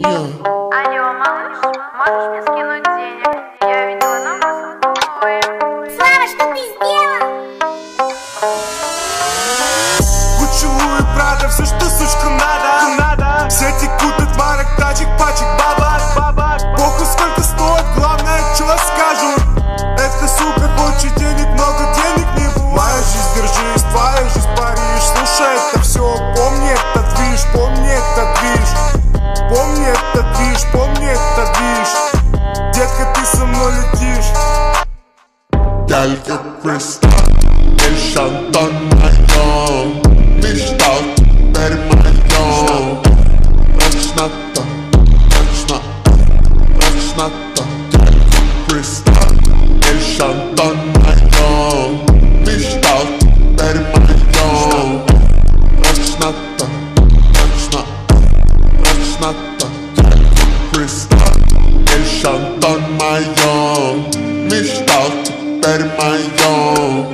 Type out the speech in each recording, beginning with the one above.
Алло, малыш, можешь мне скинуть денег? Я видела на вас обои. Слава, что ты сделал? Кучевую Прада, все, что сучку надо. Все текут от марок, тачек, пачек, бабак. Похуй сколько стоит, главное, что скажут. Эта сука хочет денег, много денег не бывает. Моя жизнь, держись, твоя жизнь, Париж. Слушай, это все, помни этот движ, помни этот движ. Помни этот движ, помни этот движ. Детка, ты со мной летишь. Только кристалл, лишь Антон моё. Мечта теперь моё. Точно-то, точно-то. Только кристалл, лишь Антон моё. Мечта теперь моё. Точно-то, точно-то. Кристалл, лишь Антон моё. Мечта теперь моё.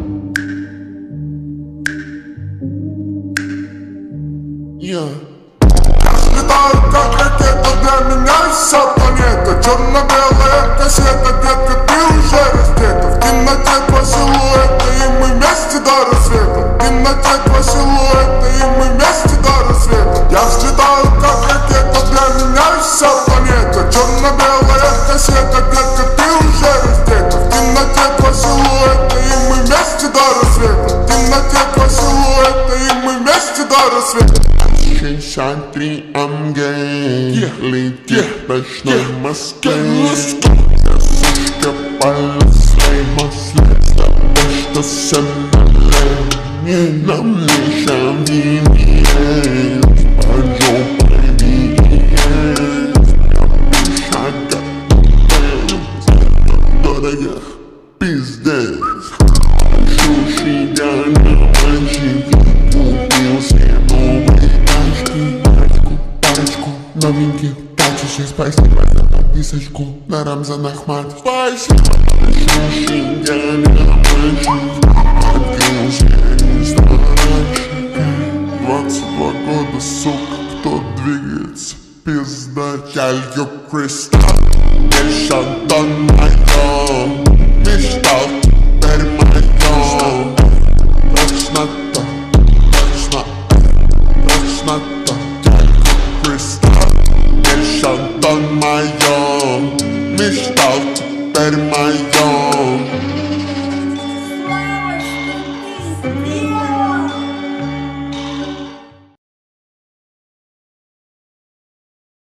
Я взлетаю как ракета, для меня вся планета. Черно-белая кассета, детка, ты уже раздета. В темноте два силуэта, и мы вместе до рассвета. В темноте два силуэта, и мы вместе до рассвета. Я взлетаю как ракета, для меня вся планета. Черно-белая кассета, детка, ты уже раздета. В темноте два силуэта, и мы вместе до рассвета. В темноте два силуэта, и мы вместе до рассвета. 63 МГ, летит в ночной Москве. Сушка полослей масле, с тобой что все налей. Нам лишь обвинеет, под жопой винеет. Шага дорого, пиздец. Шуши я на мальчике, купил себе новые тачки. Парочку новеньких тачек, спасибо за подписочку на Рамзан Ахмат. Спасибо. Шуши я на мальчике, купил себе ресторанчик. 22 года, сука, кто двигается, пизда. Только кристалл, лишь Антон моё. Мечта теперь моё. Точно